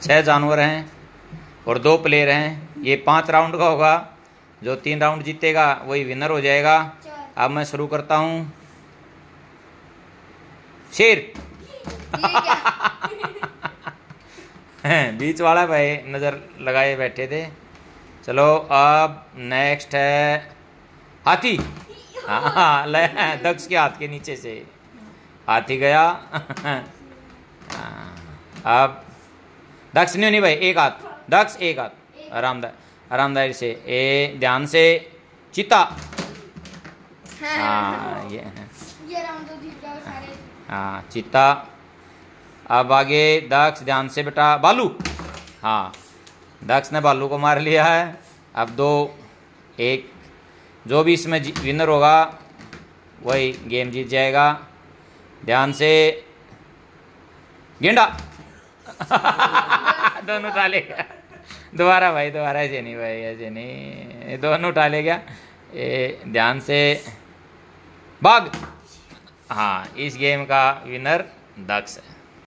6 जानवर हैं और 2 प्लेयर हैं। ये 5 राउंड का होगा। जो 3 राउंड जीतेगा वही विनर हो जाएगा। अब मैं शुरू करता हूँ। शेर। बीच वाला भाई नज़र लगाए बैठे थे। चलो अब नेक्स्ट है हाथी। हाँ, दक्ष के हाथ के नीचे से हाथी गया। अब दक्ष नहीं भाई, एक हाथ दक्ष, एक हाथ आरामदायक से। ध्यान से। चीता। हाँ ये हाँ चीता। अब आगे दक्ष, ध्यान से बेटा। भालू। हाँ दक्ष ने भालू को मार लिया है। अब 2-1, जो भी इसमें विनर होगा वही गेम जीत जाएगा। ध्यान से। गेंडा। दोनों उठा ले गया। दोबारा भाई, दोबारा। ऐसे नहीं भाई, ऐसे नहीं, दोनों उठा ले गया। ध्यान से। बाघ। हाँ, इस गेम का विनर दक्ष है।